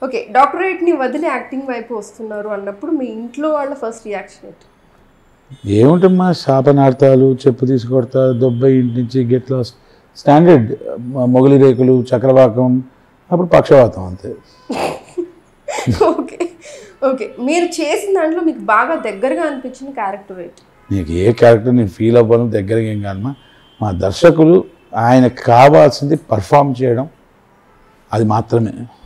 Okay, డాక్టరేట్ని వదిలి acting వైపు వస్తున్నారు అన్నప్పుడు మీ ఇంట్లో వాళ్ళ ఫస్ట్ రియాక్షన్ ఏంటి? ఏముంటమ్మా, శాపనార్థాలు, చెప్పు తీసుకొడతా, దొబ్బ ఇంటి నుంచి గెట్ లాస్, స్టాండర్డ్. మొగలి రేకులు, చక్రవాకం, అప్పుడు పక్షవాతం అంతే. ఓకే ఓకే, మీరు చేసిన దాంట్లో మీకు బాగా దగ్గరగా అనిపించిన క్యారెక్టర్ ఏంటి? నీకు ఏ క్యారెక్టర్ నేను ఫీల్ అవ్వను, దగ్గరగా ఏం కాదమ్మా. మా దర్శకులు ఆయనకు కావాల్సింది పర్ఫామ్ చేయడం, అది మాత్రమే.